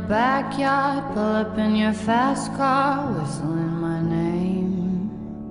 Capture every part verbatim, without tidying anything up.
backyard, pull up in your fast car, whistling my name.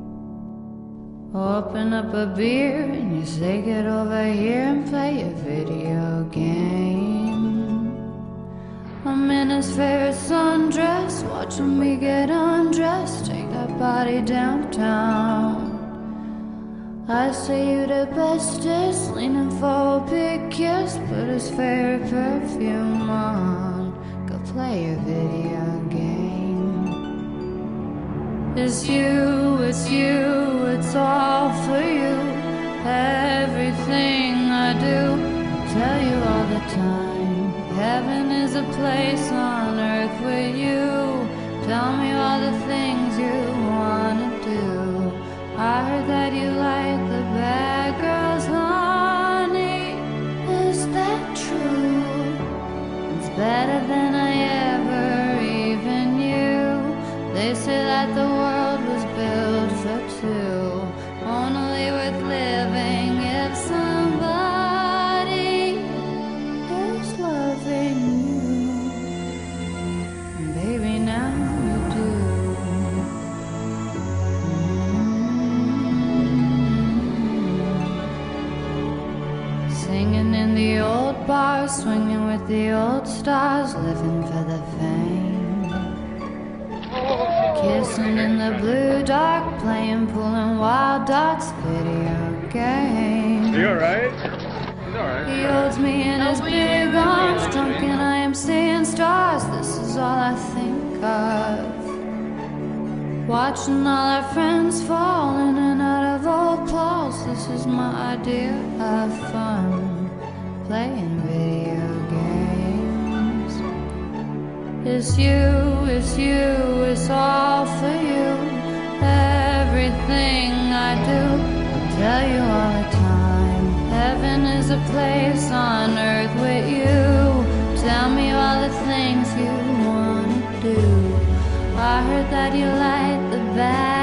Open up a beer and you say get over here and play a video game. I'm in his favorite sundress, watching me get undressed, take that body downtown. I say you the bestest, leaning for a big kiss, put his favorite perfume on, go play a video game. It's you, it's you, it's all for you. Everything I do, tell you all the time. Heaven is a place on earth with you. Tell me all the things you wanna do. I heard that you like the bad girls, honey. Is that true? It's better than I ever even knew. They say that the world was built for two, only worth living if somebody is loving you. Baby, now you do. Singing in the old bars, swinging with the old stars, living for the fame. Kissing in the blue dark, playing pool and wild dots, video game. You alright? He's alright. He holds me in his big arms, drunk and I am seeing stars. This is all I think of. Watching all our friends fall in and out of old clothes. This is my idea of fun, playing video games. It's you, it's you, it's all for you. Everything I do, I tell you all the time. Heaven is a place on earth with you. Tell me all the things you wanna do. I heard that you like the bad